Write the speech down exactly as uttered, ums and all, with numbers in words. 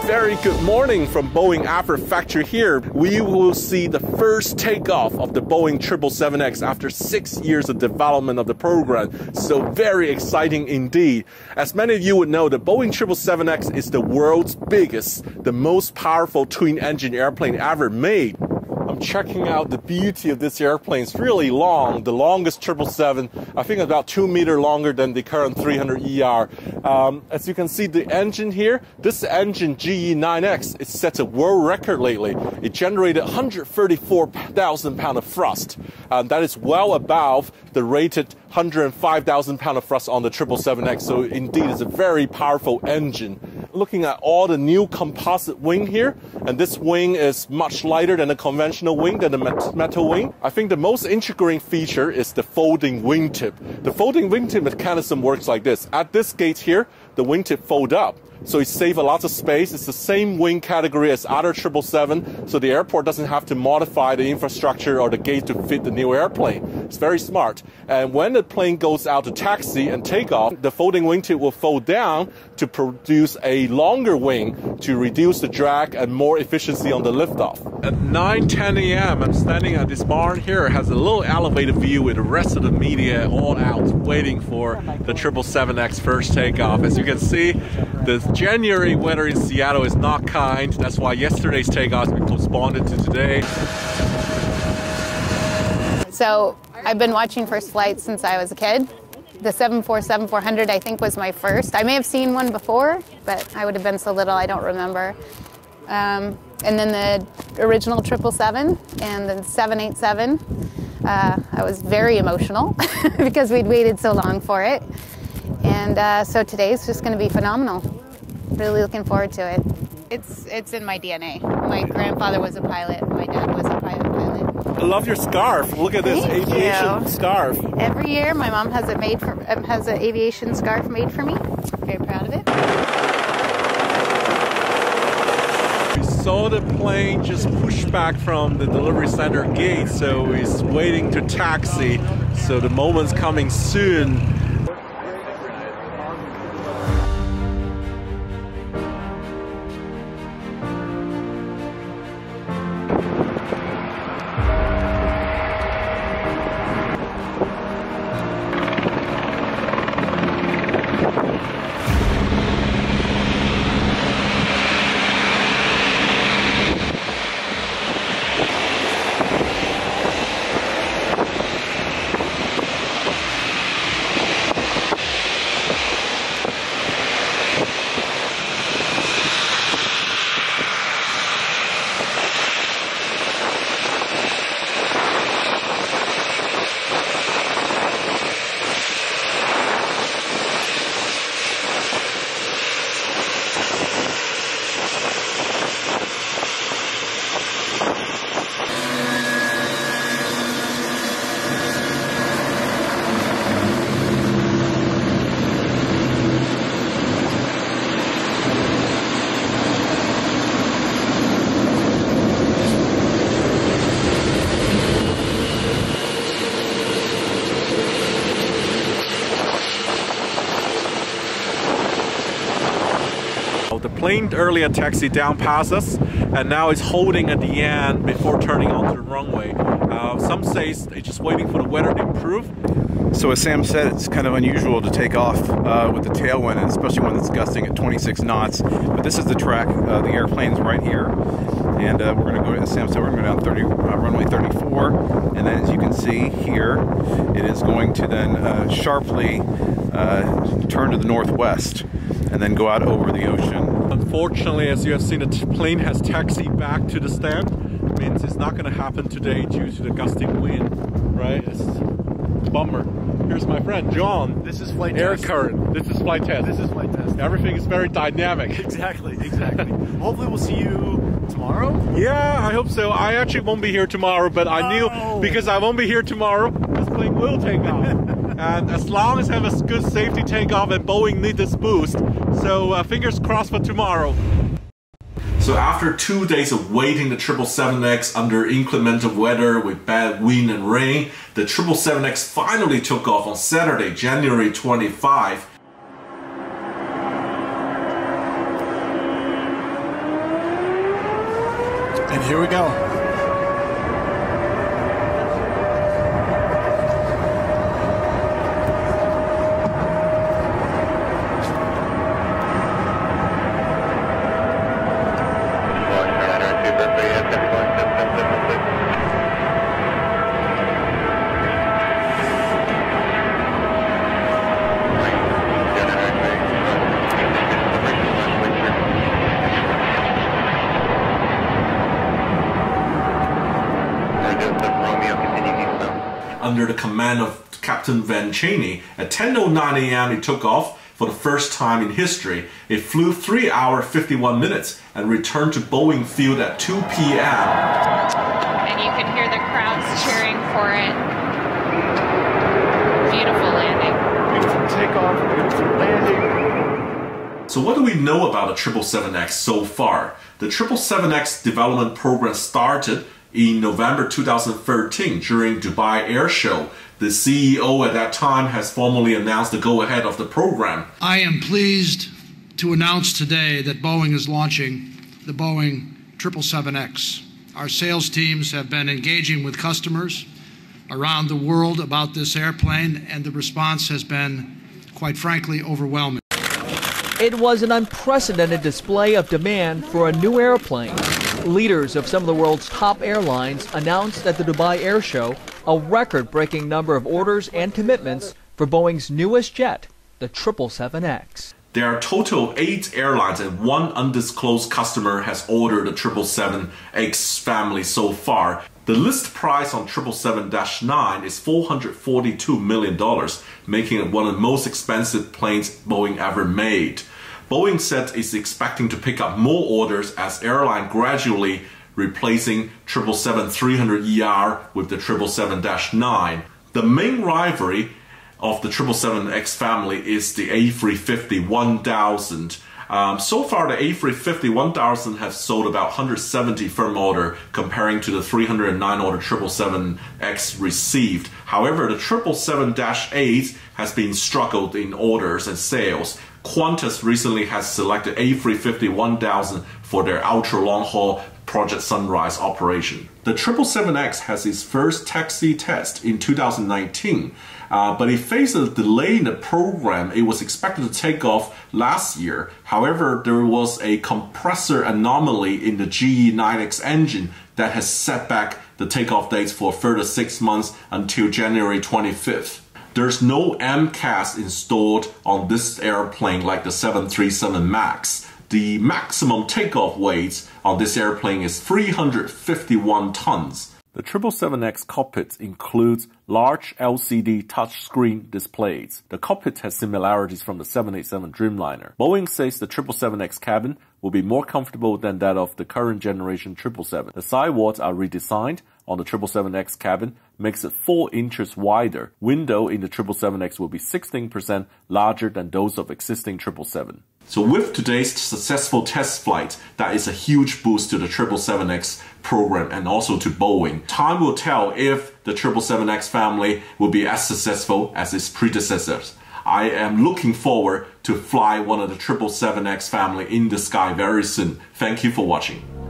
Very good morning from Boeing Everett Factory here. We will see the first takeoff of the Boeing seven seventy-seven X after six years of development of the program. So very exciting indeed. As many of you would know, the Boeing seven seventy-seven X is the world's biggest, the most powerful twin-engine airplane ever made. I'm checking out the beauty of this airplane. It's really long, the longest seven seventy-seven, I think about two meter longer than the current three hundred E R. Um, as you can see, the engine here, this engine G E nine X, it sets a world record lately. It generated one hundred thirty-four thousand pounds of thrust. Um, that is well above the rated one hundred five thousand pounds of thrust on the seven seventy-seven X. So indeed, it's a very powerful engine. Looking at all the new composite wing here, and this wing is much lighter than the conventional wing, than the metal wing. I think the most integrating feature is the folding wingtip. The folding wingtip mechanism works like this. At this gate here, the wingtip fold up. So it saves a lot of space. It's the same wing category as other seven seventy-seven, so the airport doesn't have to modify the infrastructure or the gate to fit the new airplane. It's very smart. And when the plane goes out to taxi and take off, the folding wingtip will fold down to produce a longer wing to reduce the drag and more efficiency on the liftoff. At nine ten A M, I'm standing at this barn here. It has a little elevated view with the rest of the media all out waiting for the seven seventy-seven X first takeoff. As you can see, the January weather in Seattle is not kind. That's why yesterday's takeoff has been postponed to today. So I've been watching first flights since I was a kid. The seven forty-seven four hundred I think was my first. I may have seen one before, but I would have been so little I don't remember. Um, and then the original triple seven and the seven eighty-seven. Uh, I was very emotional because we'd waited so long for it. And uh, so today's just going to be phenomenal. Really looking forward to it. It's it's in my D N A. My grandfather was a pilot. My dad was a private pilot. I love your scarf. Look at this Thank aviation you. scarf. Every year, my mom has it made for um, has an aviation scarf made for me. Very proud of it. We saw the plane just push back from the delivery center gate, so he's waiting to taxi. So the moment's coming soon. The plane earlier taxied down past us, and now it's holding at the end before turning onto the runway. Uh, some say they're just waiting for the weather to improve. So as Sam said, it's kind of unusual to take off uh, with the tailwind, and especially when it's gusting at twenty-six knots. But this is the track. Uh, the airplane's right here, and uh, we're going to go, as Sam said, we're going to go down thirty, uh, runway thirty-four, and then as you can see here, it is going to then uh, sharply uh, turn to the northwest and then go out over the ocean. Unfortunately, as you have seen, the plane has taxied back to the stand. It means it's not going to happen today due to the gusting wind, right? It's a bummer. Here's my friend John. This is flight Air test. current. This is flight test. This is flight test. Everything is very dynamic. Exactly, exactly. Hopefully we'll see you tomorrow. Yeah, I hope so. I actually won't be here tomorrow, but I knew Oh. because I won't be here tomorrow, this plane will take off. And as long as I have a good safety takeoff, and Boeing needs this boost, so uh, fingers crossed for tomorrow. So after two days of waiting the seven seventy-seven X under inclement weather with bad wind and rain, the seven seventy-seven X finally took off on Saturday, January twenty-fifth. And here we go. Under the command of Captain Van Chaney, at ten oh nine a m it took off for the first time in history. It flew three hours fifty-one minutes and returned to Boeing Field at two p m And you could hear the crowds cheering for it. Beautiful landing. Beautiful takeoff, beautiful landing. So what do we know about the triple seven X so far? The triple seven X development program started in November two thousand thirteen during Dubai Air Show. The C E O at that time has formally announced the go-ahead of the program. I am pleased to announce today that Boeing is launching the Boeing triple seven X. Our sales teams have been engaging with customers around the world about this airplane, and the response has been, quite frankly, overwhelming. It was an unprecedented display of demand for a new airplane. Leaders of some of the world's top airlines announced at the Dubai Air Show a record-breaking number of orders and commitments for Boeing's newest jet, the triple seven X. There are a total of eight airlines and one undisclosed customer has ordered the triple seven X family so far. The list price on triple seven dash nine is four hundred forty-two million dollars, making it one of the most expensive planes Boeing ever made. Boeing said it's expecting to pick up more orders as airline gradually replacing triple seven three hundred E R with the triple seven dash nine. The main rivalry of the triple seven X family is the A three fifty one thousand. Um, so far, the A three fifty one thousand has sold about one hundred seventy firm order comparing to the three hundred nine order triple seven X received. However, the triple seven dash eight has been struggled in orders and sales. Qantas recently has selected A three fifty one thousand for their ultra-long-haul Project Sunrise operation. The triple seven X has its first taxi test in two thousand nineteen, uh, but it faced a delay in the program. It was expected to take off last year. However, there was a compressor anomaly in the G E nine X engine that has set back the takeoff dates for a further six months until January twenty-fifth. There's no M C A S installed on this airplane like the seven thirty-seven MAX. The maximum takeoff weight on this airplane is three hundred fifty-one tons. The triple seven X cockpit includes large L C D touchscreen displays. The cockpit has similarities from the seven eighty-seven Dreamliner. Boeing says the triple seven X cabin will be more comfortable than that of the current generation triple seven. The sidewalls are redesigned on the triple seven X cabin, makes it four inches wider. Window in the triple seven X will be sixteen percent larger than those of existing triple seven. So with today's successful test flight, that is a huge boost to the triple seven X program and also to Boeing. Time will tell if the triple seven X family will be as successful as its predecessors. I am looking forward to fly one of the triple seven X family in the sky very soon. Thank you for watching.